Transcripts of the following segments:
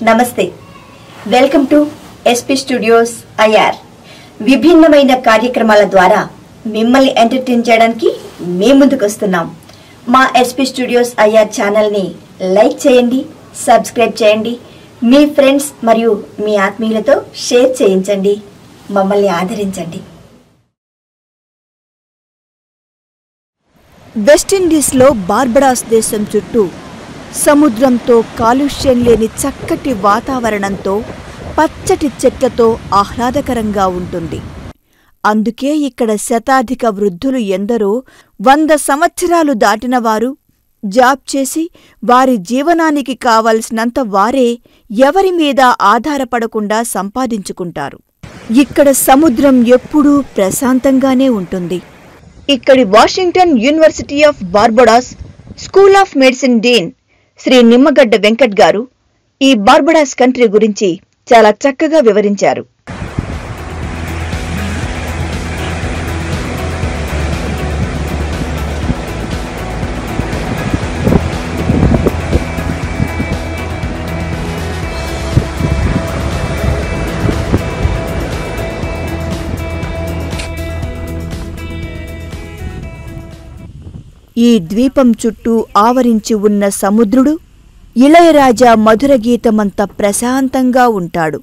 నమస్తే welcome to SP studios IR విభిన్నమైన కార్యక్రమాల ద్వారా మిమ్మల్ని ఎంటర్టైన్ చేయడానికి మేము ముందుకు వస్తున్నాం. మా ఎస్పీ స్టూడియోస్ ఐఆర్ ఛానల్ ని లైక్ చేయండి, సబ్స్క్రైబ్ చేయండి, మీ ఫ్రెండ్స్ మరియు మీ ఆత్మీయులతో షేర్ చేయించండి, మమ్మల్ని ఆదరించండి. వెస్ట్ ఇండీస్లో బార్బడాస్ దేశం చుట్టూ సముద్రంతో కాలుష్యం లేని చక్కటి వాతావరణంతో పచ్చటి చెట్లతో ఆహ్లాదకరంగా ఉంటుంది. అందుకే ఇక్కడ శతాధిక వృద్ధులు ఎందరో 100 సంవత్సరాలు దాటినవారు జాబ్ చేసి వారి జీవనానికి కావలసినంత వారే ఎవరి మీద ఆధారపడకుండా సంపాదించుకుంటారు. ఇక్కడ సముద్రం ఎప్పుడూ ప్రశాంతంగానే ఉంటుంది. ఇక్కడి Washington university of Barbados school of medicine dean Shri Nimmagadda Venkat గారు ఈ బార్బడాస్ కంట్రీ గురించి చాలా చక్కగా వివరించారు. ఈ ద్వీపం చుట్టూ ఆవరించి ఉన్న సముద్రుడు ఇళయరాజా మధుర గీతమంత ప్రశాంతంగా ఉంటాడు.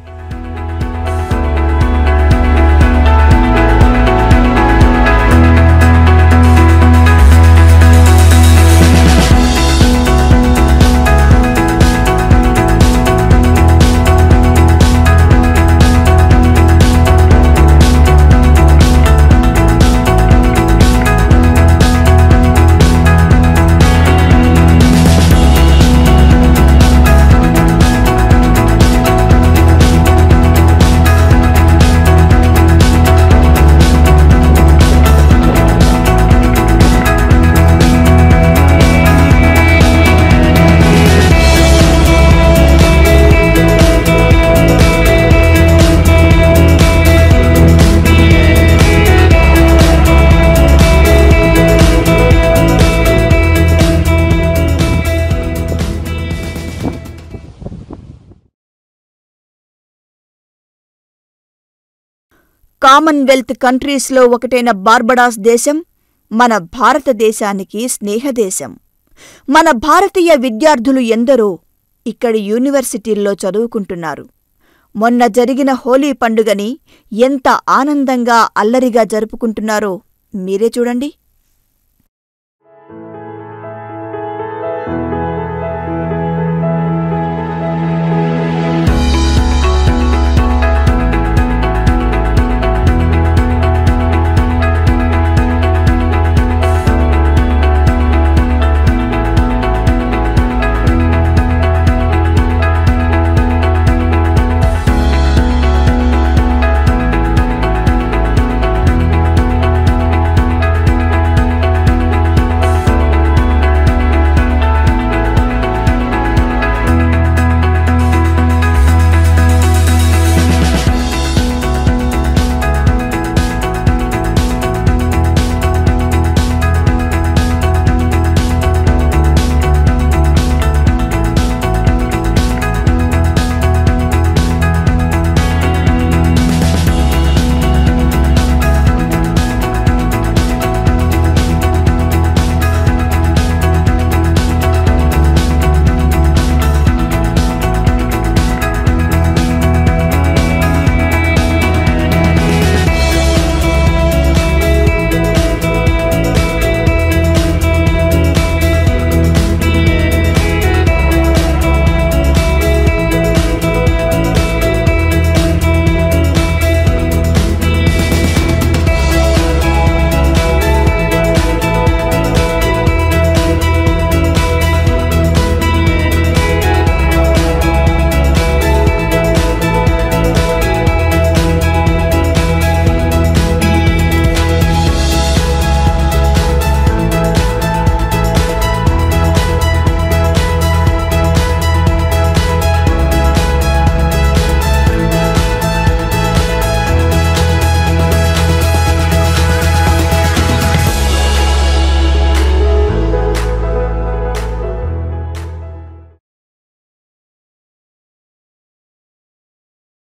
కామన్వెల్త్ కంట్రీస్లో ఒకటైన బార్బడాస్ దేశం మన భారతదేశానికి స్నేహదేశం. మన భారతీయ విద్యార్థులు ఎందరో ఇక్కడి యూనివర్సిటీల్లో చదువుకుంటున్నారు. మొన్న జరిగిన హోలీ పండుగని ఎంత ఆనందంగా అల్లరిగా జరుపుకుంటున్నారో మీరే చూడండి.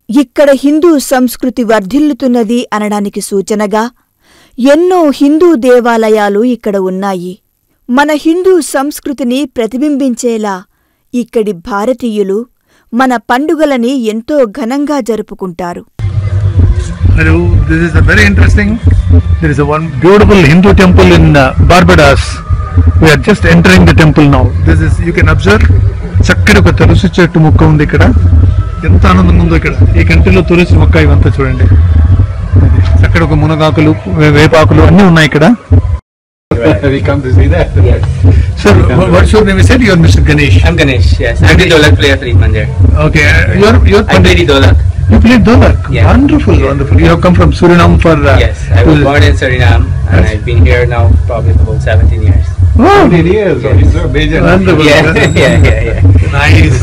ఇక్కడ హిందూ సంస్కృతి వర్ధిల్లుతున్నది అనడానికి సూచనగా ఎన్నో హిందూ దేవాలయాలు ఇక్కడ ఉన్నాయి. మన హిందూ సంస్కృతిని ప్రతిబింబించేలా ఇక్కడి భారతీయులు మన పండుగలని ఎంతో ఘనంగా జరుపుకుంటారు. Hello, this is a very interesting. There is a one beautiful Hindu temple in Barbados. We are just entering the temple now. This is, you can observe, చక్కటి ఒక తులసి చెట్టు మొక్క ఉంది ఇక్కడ. ఎంత ఆనందంగా ఉందో ఇక్కడ. ఈ కంట్రీలో తులసి మొక్క ఇవంతా చూడండి. చక్కటి ఒక మునగాకులు, వేపాకులు అన్నీ ఉన్నాయి ఇక్కడ. We come to see that. Yes. Sir, what's your name? You said you're Mr. Ganesh. I'm Ganesh. Yes, I'm the Dolak player for Mandir. Okay, you're. I play the Dolak. You played Dolak. Yeah. Wonderful, Yeah. wonderful. You have come from Suriname for. Yes, I was born in Suriname and I've been here now probably for about 17 years. Oh, 17 years. Yes. He's a major. Wonderful. Yeah. Nice.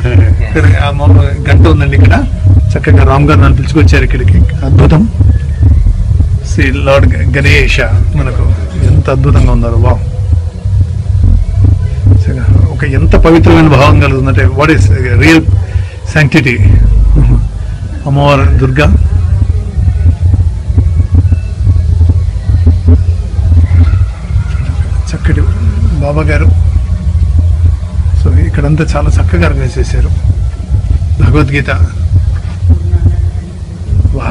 గంట ఉందండి ఇక్కడ. చక్కగా రామ్ గారు నన్ను పిలుచుకొచ్చారు ఇక్కడికి. అద్భుతం. Shri lord Ganesha మనకు ఎంత అద్భుతంగా ఉన్నారు. వావ్. ఒక ఎంత పవిత్రమైన భావం కలుగుతుందంటే వాట్ ఈస్ రియల్ శాంక్టిటీ. అమ్మవారు దుర్గా. చక్కటి బాబా గారు. సో ఇక్కడంతా చాలా చక్కగా ఆర్గనైజ్ చేశారు. భగవద్గీత. వా.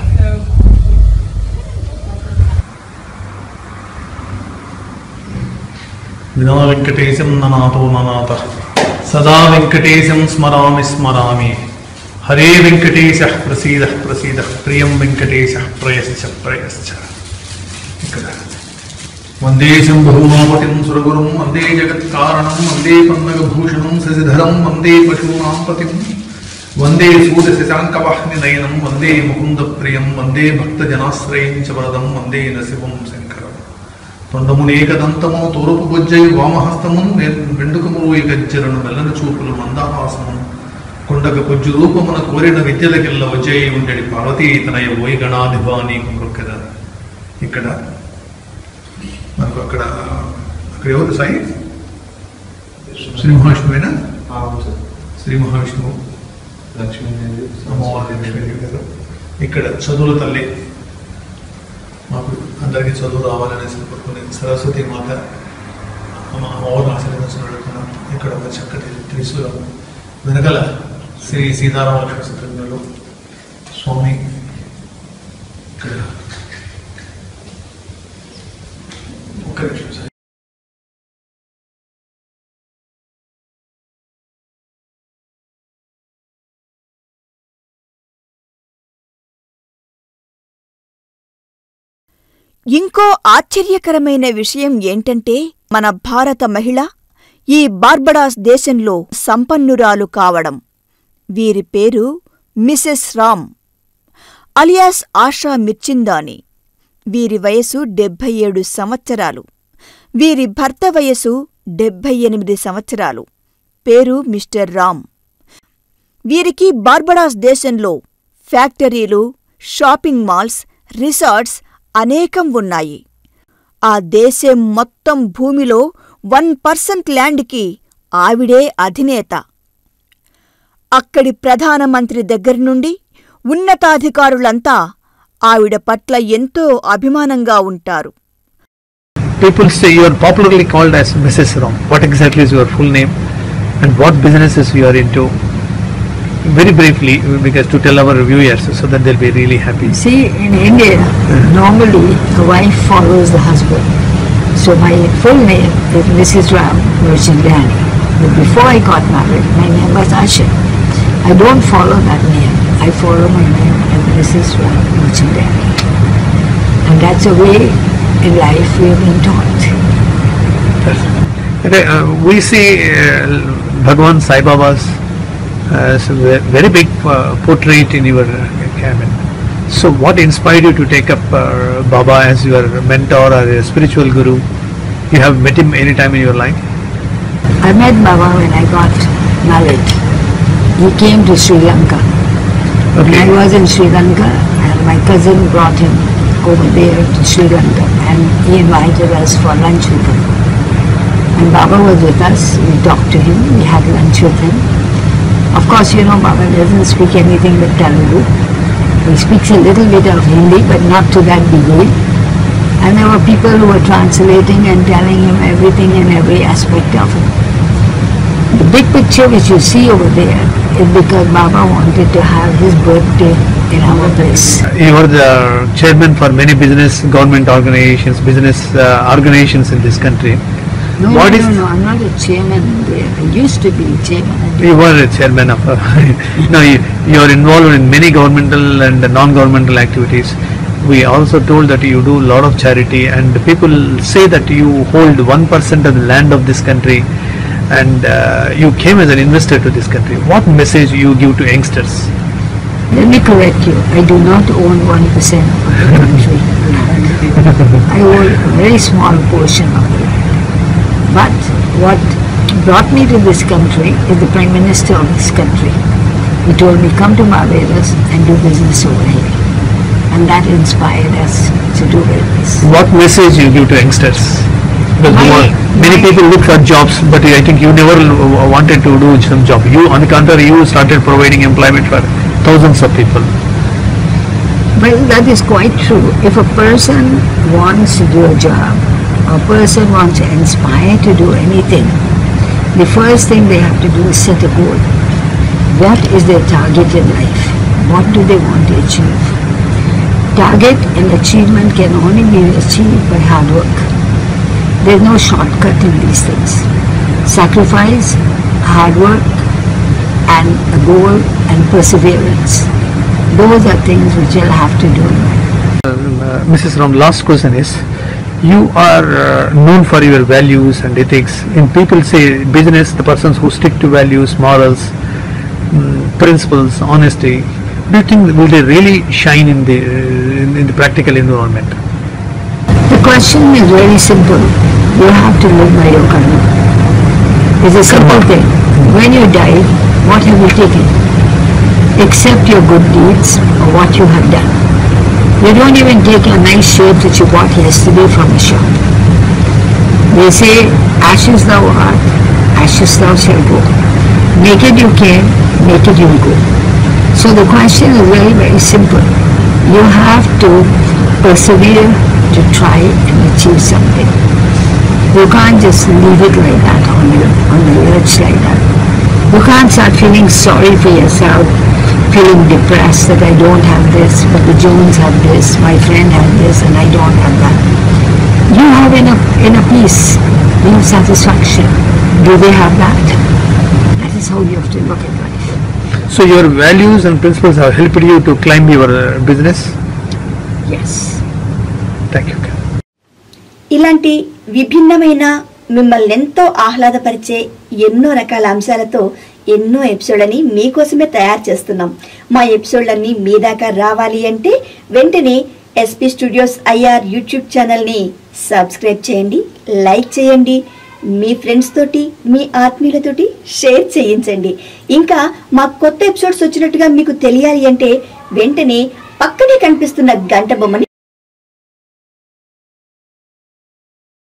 వినా వెంకటేశం ననాతో ననాథ సదా వెంకటేశం స్మరామి స్మరామి. హరే వెంకటేశ ప్రసీద ప్రసీద ప్రియం వెంకటేశ ప్రయశ్చ ప్రయశ్చ. ఇక్కడ వందే శంభూమాపతిం సురగురుం వందే జగత్కారణం వందే పన్నగభూషణం శశిధరం వందే పశూనాం పతిం వందే సూర్యశశాంకవాహ్ని నయనం వందే ముకుంద ప్రియం వందే భక్తజనాశ్రయం చ వరదం వందే నశివం శంకరం. తొండమునేకదంతము తూరపు బొజ్జై వామహస్తము వెండుకములు గజ్జరను మెల్లని చూపులు మందహాసము కొండక కొజ్జు రూపమున కోరిన విద్యలకెల్ల వచ్చేయి ఉండేది పార్వతీ తనయ ఓయి గణాధిపాని కొరకద. ఇక్కడ మనకు అక్కడ ఎవరు సాయి శ్రీ మహావిష్ణువేనా? శ్రీ మహావిష్ణువు, లక్ష్మీదేవి, అమ్మవారి లక్ష్మీదేవి గారు. ఇక్కడ చదువుల తల్లి. మాకు అందరికీ చదువు రావాలనేసి కోరుకుని సరస్వతి మాత అమ్మవారిని ఆశీర్వదించుకున్నాం. ఇక్కడ ఒక చక్కటి త్రిశూలం వెనకల శ్రీ సీతారామ లక్ష్మణ శత్రుఘ్నులు స్వామి. ఇక్కడ ఒక్క నిమిషం సార్. ఇంకో ఆశ్చర్యకరమైన విషయం ఏంటంటే మన భారత మహిళ ఈ బార్బడాస్ దేశంలో సంపన్నురాలు కావడం. వీరి పేరు మిసెస్ రామ్ అలియాస్ ఆషా మిర్చిందాని. వీరి వయసు 77 సంవత్సరాలు. వీరి భర్త వయసు 78 సంవత్సరాలు. పేరు మిస్టర్ రామ్. వీరికి బార్బడాస్ దేశంలో ఫ్యాక్టరీలు, షాపింగ్ మాల్స్, రిసార్ట్స్ అనేకం ఉన్నాయి. ఆ దేశం మొత్తం భూమిలో 1% ల్యాండ్కి ఆవిడే అధినేత. అక్కడి ప్రధానమంత్రి దగ్గర్నుండి ఉన్నతాధికారులంతా ఆవిడ పట్ల ఎంతో అభిమానంగా ఉంటారు. People say you are popularly called as Mrs. Ram. What exactly is your full name and what businesses you are into? Very briefly, because to tell our viewers so that they'll be really happy. See, in India, normally the wife follows the husband. So my full name is Mrs. Ram Merchandani. But before I got married, my name was Asha. I don't follow that name. I follow my name as Mrs. Ram Merchandani. And that's a way in life we have been taught. Okay, we see Bhagwan Sai Baba's very big portrait in your cabin. So what inspired you to take up Baba as your mentor or a spiritual guru? You have met him any time in your life? I met Baba when I got married. He came to Sri Lanka. Okay. I was in Sri Lanka and my cousin brought him over there to Sri Lanka and he invited us for lunch with him. And Baba was with us, we talked to him, we had lunch with him. Of course, you know, Baba doesn't speak anything but Telugu. He speaks a little bit of Hindi, but not to that degree. And there were people who were translating and telling him everything and every aspect of it. The big picture which you see over there is because Baba wanted to have his birthday in our place. You are the chairman for many business, government organizations, organizations in this country. No, I'm not a chairman there. I used to be a chairman. You were a chairman of. No, you are involved in many governmental and non-governmental activities. We also told that you do a lot of charity, and people say that you hold 1% of the land of this country, and you came as an investor to this country. What message you give to youngsters? Let me correct you. I do not own 1% of the country. I own a very small portion of it. But what brought me to this country is the Prime Minister of this country. He told me, come to Barbados and do business over here. And that inspired us to do business. What message you give to youngsters? Because many people look for jobs, but I think you never wanted to do some job. You, on the contrary, you started providing employment for thousands of people. Well, that is quite true. If a person wants to do a job, a person wants to inspire to do anything, the first thing they have to do is set a goal. What is their target in life? What do they want to achieve? Target and achievement can only be achieved by hard work. There is no shortcut in these things. Sacrifice, hard work, and a goal and perseverance. Those are things which you'll have to do. Mrs. Ram, last question is, you are known for your values and ethics. And people say business, the persons who stick to values, morals, principles, honesty, do you think will they really shine in the practical environment? The question is very simple. You have to live by your karma. It's a simple thing. When you die, what have you taken? Except your good deeds or what you have done. You don't even take a nice shirt that you bought yesterday from the shop. They say, ashes thou art, ashes thou shalt go. Naked you came, naked you will go. So the question is very, very simple. You have to persevere to try and achieve something. You can't just leave it like that on the lurch like that. You can't start feeling sorry for yourself, feeling depressed that I don't have this, but the Jones have this, my friend have this, and I don't have that. You have inner peace, you have satisfaction. Do they have that? That is how you have to look at life. So your values and principles have helped you to climb your business? Yes. Thank you. ఇలాంటి విభిన్నమైన మిమ్మల్ని ఎంతో ఆహ్లాదపరిచే ఎన్నో రకాల అంశాలతో ఎన్నో ఎపిసోడ్లని మీకోసమే తయారు చేస్తున్నాం. మా ఎపిసోడ్లన్నీ మీ దాకా రావాలి అంటే వెంటనే ఎస్పీ స్టూడియోస్ ఐఆర్ యూట్యూబ్ ఛానల్ని సబ్స్క్రైబ్ చేయండి, లైక్ చేయండి, మీ ఫ్రెండ్స్ తోటి, మీ ఆత్మీయులతోటి షేర్ చేయించండి. ఇంకా మా కొత్త ఎపిసోడ్స్ వచ్చినట్టుగా మీకు తెలియాలి అంటే వెంటనే పక్కనే కనిపిస్తున్న గంట బొమ్మని